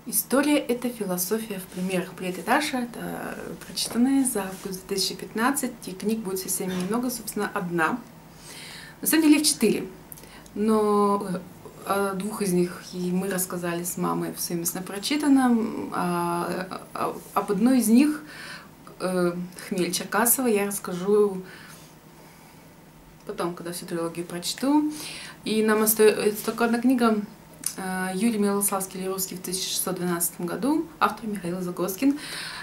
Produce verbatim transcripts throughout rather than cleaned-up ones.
История — это философия в примерах. Привет, это Даша. Это прочитанная за август две тысячи пятнадцатый. И книг будет совсем немного, собственно, одна. На самом деле их четыре. Но о двух из них мы рассказали с мамой в совместно прочитанном. А об одной из них, «Хмель» Черкасова, я расскажу потом, когда всю трилогию прочту. И нам остается только одна книга. Юрий Милославский Лерусский в тысяча шестьсот двенадцатом году, автор Михаил Загоскин.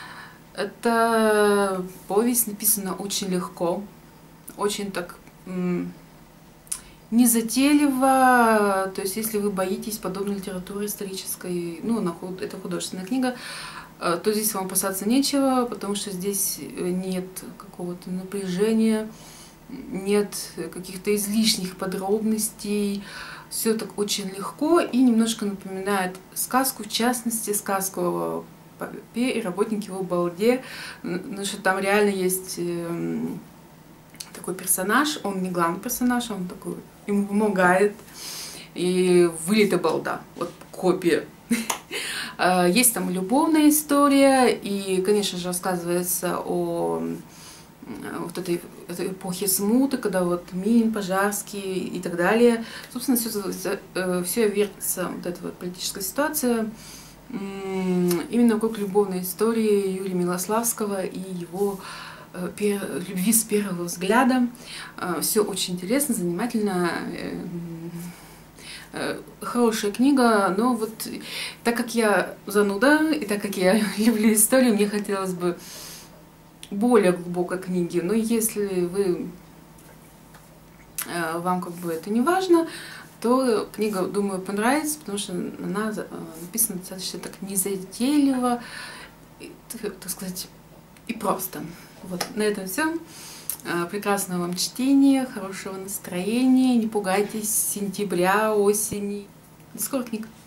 Это повесть написана очень легко, очень так незатейливо. То есть, если вы боитесь подобной литературы исторической, ну, это художественная книга, то здесь вам опасаться нечего, потому что здесь нет какого-то напряжения, нет каких-то излишних подробностей. Все так очень легко и немножко напоминает сказку, в частности, сказку о попе и работнике его балде. Потому что там реально есть такой персонаж, он не главный персонаж, он такой, ему помогает. И вылитая балда, вот копия. Есть там любовная история, и, конечно же, рассказывается о вот этой, этой эпохи смуты, когда вот Минин, Пожарский и так далее. Собственно, все, все вертится, вот эта вот политическая ситуация, именно как любовной истории Юрия Милославского и его любви с первого взгляда. Все очень интересно, занимательно. Хорошая книга, но вот так как я зануда, и так как я люблю историю, мне хотелось бы более глубокой книги. Но если вы, вам как бы это не важно, то книга, думаю, понравится, потому что она написана достаточно так незатейливо, так сказать, и просто. Вот, на этом все. Прекрасного вам чтения, хорошего настроения, не пугайтесь сентября, осени. До скорых книг!